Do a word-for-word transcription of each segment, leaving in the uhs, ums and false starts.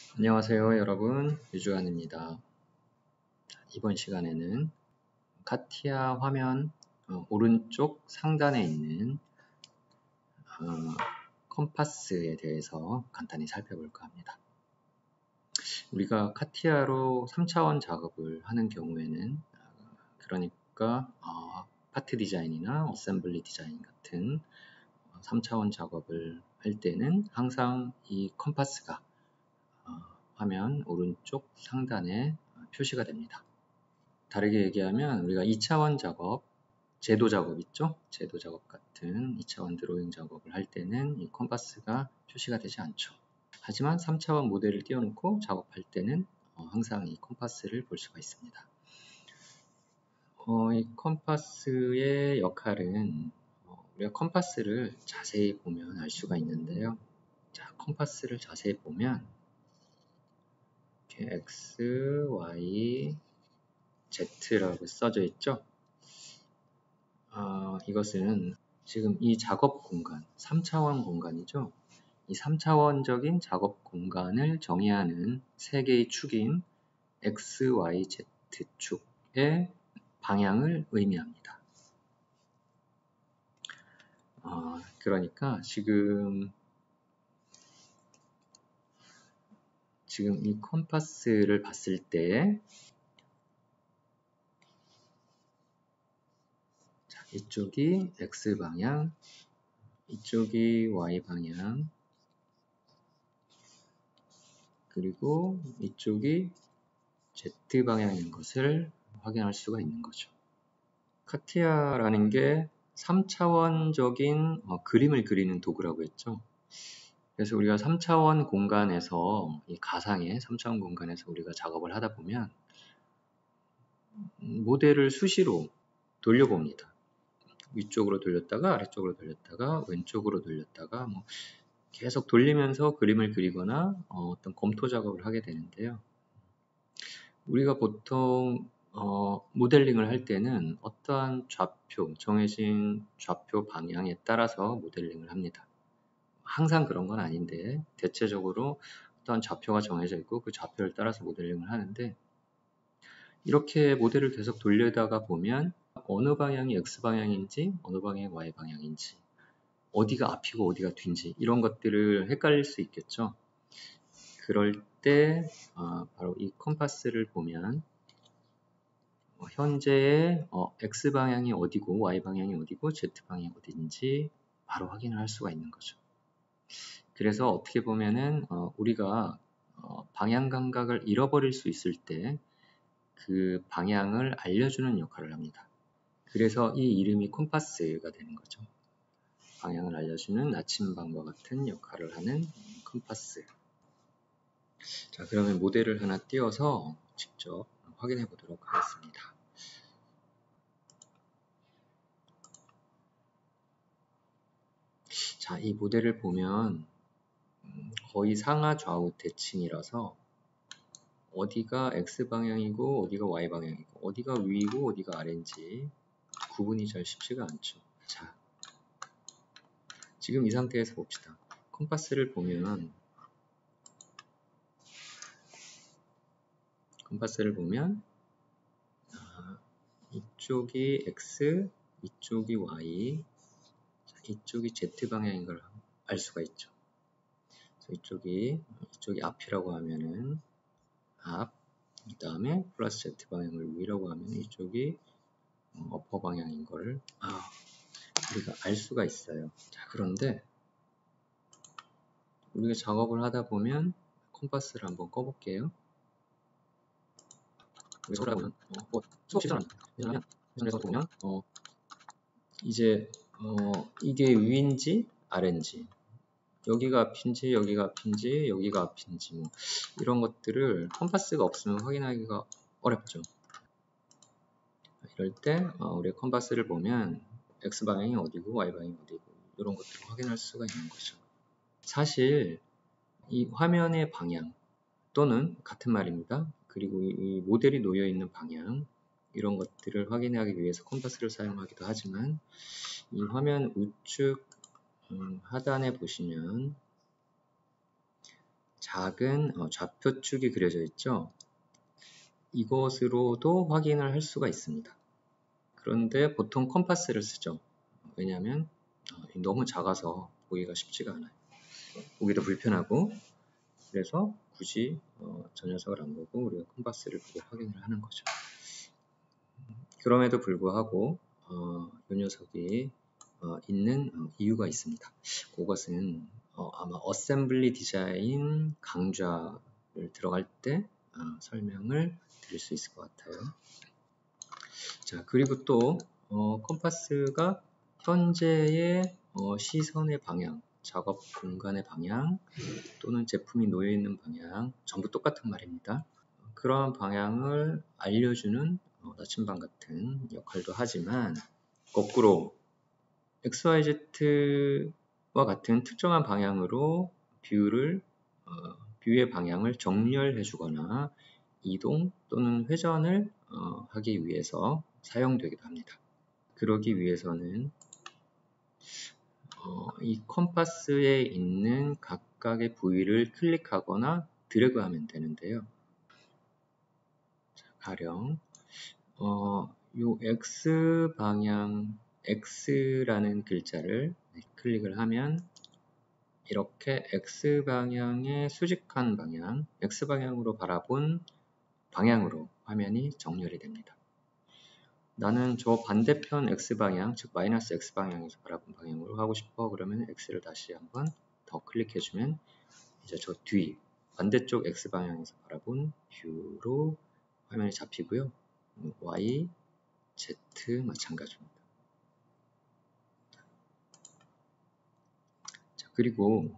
안녕하세요 여러분, 유주환입니다. 이번 시간에는 카티아 화면 어, 오른쪽 상단에 있는 어, 컴파스에 대해서 간단히 살펴볼까 합니다. 우리가 카티아로 삼 차원 작업을 하는 경우에는 어, 그러니까 어, 파트 디자인이나 어셈블리 디자인 같은 삼 차원 작업을 할 때는 항상 이 컴파스가 어, 화면 오른쪽 상단에 표시가 됩니다. 다르게 얘기하면 우리가 이 차원 작업, 제도 작업 있죠? 제도 작업 같은 이 차원 드로잉 작업을 할 때는 이 컴파스가 표시가 되지 않죠. 하지만 삼 차원 모델을 띄워놓고 작업할 때는 어, 항상 이 컴파스를 볼 수가 있습니다. 어, 이 컴파스의 역할은 어, 우리가 컴파스를 자세히 보면 알 수가 있는데요. 자, 컴파스를 자세히 보면 이렇게 X, Y, Z라고 써져 있죠. 어, 이것은 지금 이 작업 공간, 삼 차원 공간이죠. 이 삼 차원적인 작업 공간을 정의하는 세 개의 축인 X, Y, Z축의 방향을 의미합니다. 어, 그러니까 지금 지금 이 컴파스를 봤을 때 자, 이쪽이 X 방향, 이쪽이 Y 방향, 그리고 이쪽이 Z 방향인 것을 확인할 수가 있는 거죠. 카티아라는 게 삼 차원적인 어, 그림을 그리는 도구라고 했죠. 그래서 우리가 삼 차원 공간에서 이 가상의 삼 차원 공간에서 우리가 작업을 하다 보면 모델을 수시로 돌려봅니다. 위쪽으로 돌렸다가 아래쪽으로 돌렸다가 왼쪽으로 돌렸다가 뭐 계속 돌리면서 그림을 그리거나 어, 어떤 검토 작업을 하게 되는데요. 우리가 보통 어, 모델링을 할 때는 어떠한 좌표, 정해진 좌표 방향에 따라서 모델링을 합니다. 항상 그런 건 아닌데 대체적으로 어떠한 좌표가 정해져 있고 그 좌표를 따라서 모델링을 하는데 이렇게 모델을 계속 돌리다가 보면 어느 방향이 X 방향인지 어느 방향이 Y 방향인지 어디가 앞이고 어디가 뒤인지 이런 것들을 헷갈릴 수 있겠죠. 그럴 때 어, 바로 이 컴파스를 보면 어, 현재의 어, X 방향이 어디고 Y 방향이 어디고 Z 방향이 어디인지 바로 확인을 할 수가 있는 거죠. 그래서 어떻게 보면은 어, 우리가 어, 방향 감각을 잃어버릴 수 있을 때 그 방향을 알려주는 역할을 합니다. 그래서 이 이름이 컴파스가 되는 거죠. 방향을 알려주는 나침반과 같은 역할을 하는 컴파스. 자, 그러면 모델을 하나 띄워서 직접 확인해 보도록 하겠습니다. 자, 이 모델을 보면 거의 상하 좌우 대칭이라서 어디가 X방향이고 어디가 Y방향이고 어디가 위이고 어디가 아래인지 구분이 잘 쉽지가 않죠. 자, 지금 이 상태에서 봅시다. 컴파스를 보면 컴파스를 보면 아, 이쪽이 X, 이쪽이 Y, 이쪽이 Z 방향인 걸 알 수가 있죠. 그래서 이쪽이 이쪽이 앞이라고 하면은 앞, 그 다음에 플러스 Z 방향을 위라고 하면 이쪽이 어퍼 방향인 걸 아, 우리가 알 수가 있어요. 자, 그런데 우리가 작업을 하다 보면 컴파스를 한번 꺼볼게요. 여기서 보면 어, 뭐 수업 시간 왜냐면 그래서 보면 어, 이제 어, 이게 위인지 아래인지 여기가 앞인지 여기가 앞인지 여기가 앞인지 뭐 이런 것들을 컴파스가 없으면 확인하기가 어렵죠. 이럴 때 어, 우리 컴파스를 보면 X 방향이 어디고 Y 방향이 어디고 이런 것들을 확인할 수가 있는 거죠. 사실 이 화면의 방향 또는 같은 말입니다. 그리고 이 모델이 놓여 있는 방향 이런 것들을 확인하기 위해서 컴파스를 사용하기도 하지만 이 화면 우측 음, 하단에 보시면 작은 어, 좌표축이 그려져 있죠. 이것으로도 확인을 할 수가 있습니다. 그런데 보통 컴파스를 쓰죠. 왜냐하면 어, 너무 작아서 보기가 쉽지가 않아요. 보기도 불편하고, 그래서 굳이 어, 저 녀석을 안 보고 우리가 컴파스를 보고 확인을 하는 거죠. 그럼에도 불구하고 어, 이 녀석이 어, 있는 어, 이유가 있습니다. 그것은 어, 아마 어셈블리 디자인 강좌를 들어갈 때 어, 설명을 드릴 수 있을 것 같아요. 자, 그리고 또 어, 컴파스가 현재의 어, 시선의 방향, 작업 공간의 방향, 또는 제품이 놓여 있는 방향, 전부 똑같은 말입니다. 그러한 방향을 알려주는 어, 나침반 같은 역할도 하지만, 거꾸로 엑스 와이 제트와 같은 특정한 방향으로 뷰를 어, 뷰의 방향을 정렬해 주거나 이동 또는 회전을 어, 하기 위해서 사용되기도 합니다. 그러기 위해서는 어, 이 컴파스에 있는 각각의 부위를 클릭하거나 드래그하면 되는데요. 자, 가령 어, 요 X 방향, X라는 글자를 클릭을 하면 이렇게 X 방향의 수직한 방향, X 방향으로 바라본 방향으로 화면이 정렬이 됩니다. 나는 저 반대편 X방향, 즉 마이너스 X방향에서 바라본 방향으로 하고 싶어. 그러면 X를 다시 한번 더 클릭해주면 이제 저 뒤, 반대쪽 X방향에서 바라본 뷰로 화면이 잡히고요. Y, Z 마찬가지입니다. 자, 그리고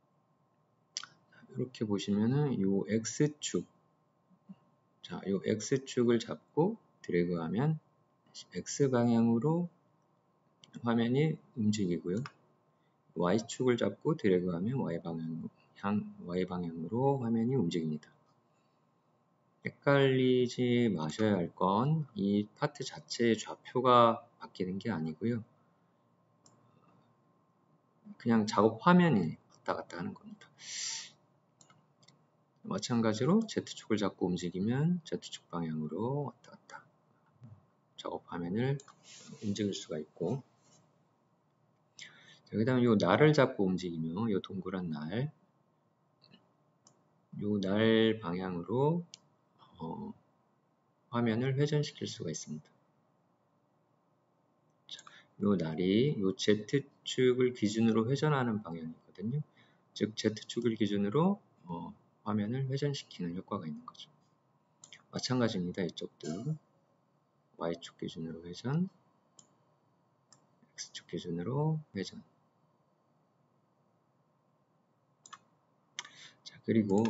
이렇게 보시면은 요 X축, 자, 요 X축을 잡고 드래그하면 X방향으로 화면이 움직이고요. Y축을 잡고 드래그하면 Y방향으로, 향, Y방향으로 화면이 움직입니다. 헷갈리지 마셔야 할 건 이 파트 자체의 좌표가 바뀌는 게 아니고요. 그냥 작업 화면이 왔다 갔다 하는 겁니다. 마찬가지로 Z축을 잡고 움직이면 Z축 방향으로 왔다 갔다 작업 화면을 움직일 수가 있고, 그 다음에 이 날을 잡고 움직이면 이 동그란 날, 이 날 방향으로 어, 화면을 회전시킬 수가 있습니다. 이 날이 이 Z축을 기준으로 회전하는 방향이거든요. 즉 Z축을 기준으로 어, 화면을 회전시키는 효과가 있는 거죠. 마찬가지입니다. 이쪽도 Y축 기준으로 회전, X축 기준으로 회전. 자, 그리고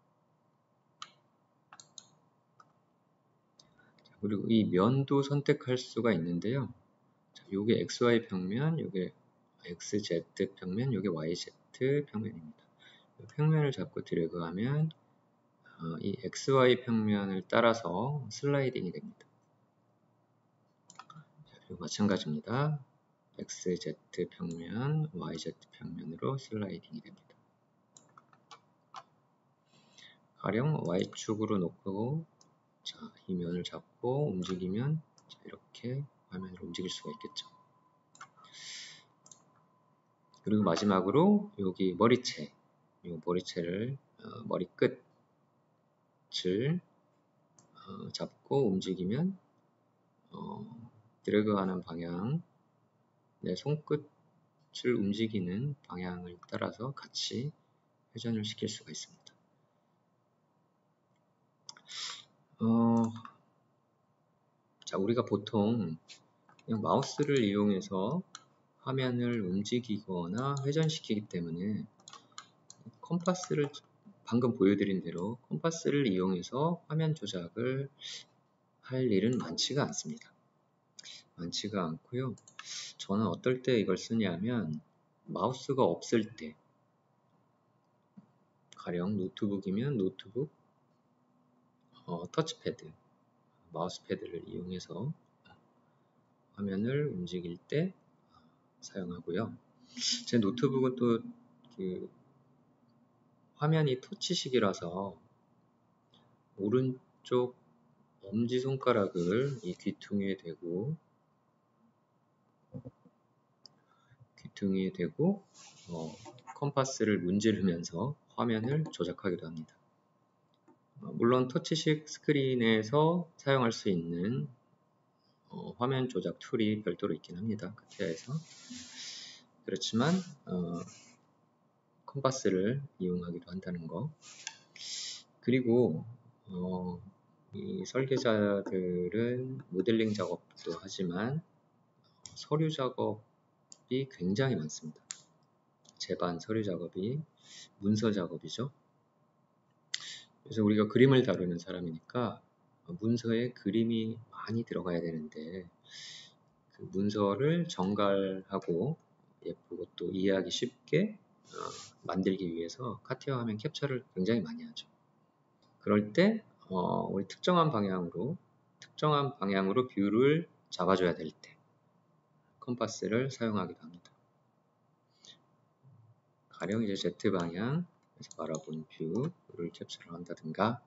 자, 그리고 이 면도 선택할 수가 있는데요. 자, 요게 엑스 와이 평면, 요게 엑스 제트 평면, 요게 와이 제트 평면입니다. 이 평면을 잡고 드래그하면 어, 이 엑스 와이 평면을 따라서 슬라이딩이 됩니다. 자, 그리고 마찬가지입니다. 엑스 제트 평면, 와이 제트 평면으로 슬라이딩이 됩니다. 가령 Y축으로 놓고 자, 이 면을 잡고 움직이면 자, 이렇게 화면을 움직일 수가 있겠죠. 그리고 마지막으로 여기 머리채, 이 머리채를 어, 머리 끝을 어, 잡고 움직이면 어, 드래그하는 방향, 내 손끝을 움직이는 방향을 따라서 같이 회전을 시킬 수가 있습니다. 어, 자, 우리가 보통 그냥 마우스를 이용해서 화면을 움직이거나 회전시키기 때문에 컴파스를 방금 보여드린 대로 컴파스를 이용해서 화면 조작을 할 일은 많지가 않습니다. 많지가 않고요. 저는 어떨 때 이걸 쓰냐면 마우스가 없을 때, 가령 노트북이면 노트북 어, 터치패드, 마우스패드를 이용해서 화면을 움직일 때 사용하고요. 제 노트북은 또 그 화면이 터치식이라서 오른쪽 엄지손가락을 이 귀퉁이에 대고 귀퉁이에 대고 어, 컴파스를 문지르면서 화면을 조작하기도 합니다. 어, 물론 터치식 스크린에서 사용할 수 있는 어, 화면 조작 툴이 별도로 있긴 합니다. 카티아에서. 그렇지만 어, 컴파스를 이용하기도 한다는 거. 그리고 어, 이 설계자들은 모델링 작업도 하지만 서류 작업이 굉장히 많습니다. 제반 서류 작업이 문서 작업이죠. 그래서 우리가 그림을 다루는 사람이니까 문서에 그림이 많이 들어가야 되는데 그 문서를 정갈하고 예쁘고 또 이해하기 쉽게 어, 만들기 위해서 카티아 화면 캡처를 굉장히 많이 하죠. 그럴 때 어, 우리 특정한 방향으로 특정한 방향으로 뷰를 잡아줘야 될 때 컴파스를 사용하기도 합니다. 가령 이제 Z 방향에서 바라본 뷰를 캡처를 한다든가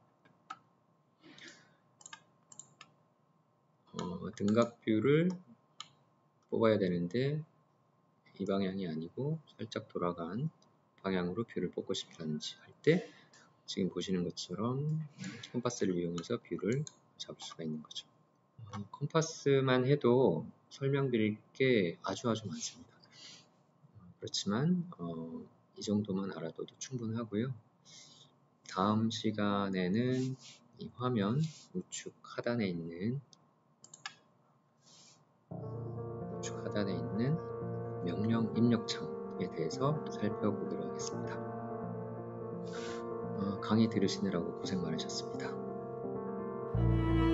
어, 등각 뷰를 뽑아야 되는데 이 방향이 아니고 살짝 돌아간 방향으로 뷰를 뽑고 싶다든지 할 때 지금 보시는 것처럼 컴파스를 이용해서 뷰를 잡을 수가 있는 거죠. 어, 컴파스만 해도 설명드릴 게 아주 아주 많습니다. 그렇지만 어, 이 정도만 알아둬도 충분하고요. 다음 시간에는 이 화면 우측 하단에 있는 우측 하단에 있는 명령 입력창에 대해서 살펴보기로 하겠습니다. 어, 강의 들으시느라고 고생 많으셨습니다.